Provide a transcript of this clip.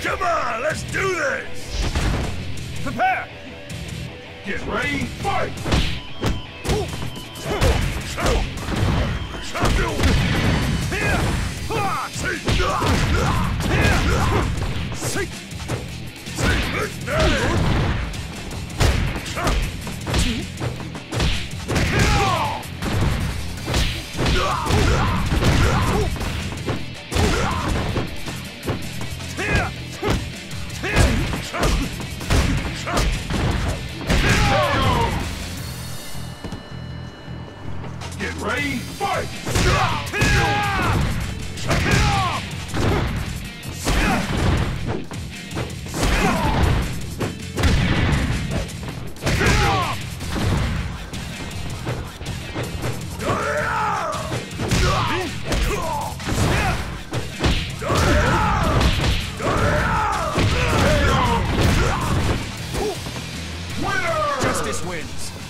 Come on, let's do this! Prepare! Get ready, fight! Get ready, fight! Justice wins.